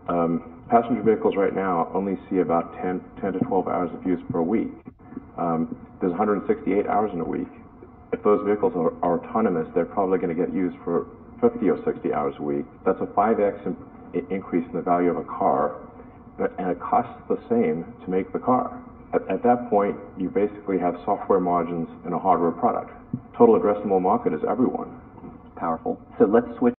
Passenger vehicles right now only see about 10 to 12 hours of use per week. There's 168 hours in a week. If those vehicles are autonomous, they're probably going to get used for 50 or 60 hours a week. That's a 5x increase in the value of a car, and it costs the same to make the car. At that point, you basically have software margins in a hardware product. Total addressable market is everyone. Powerful. So let's switch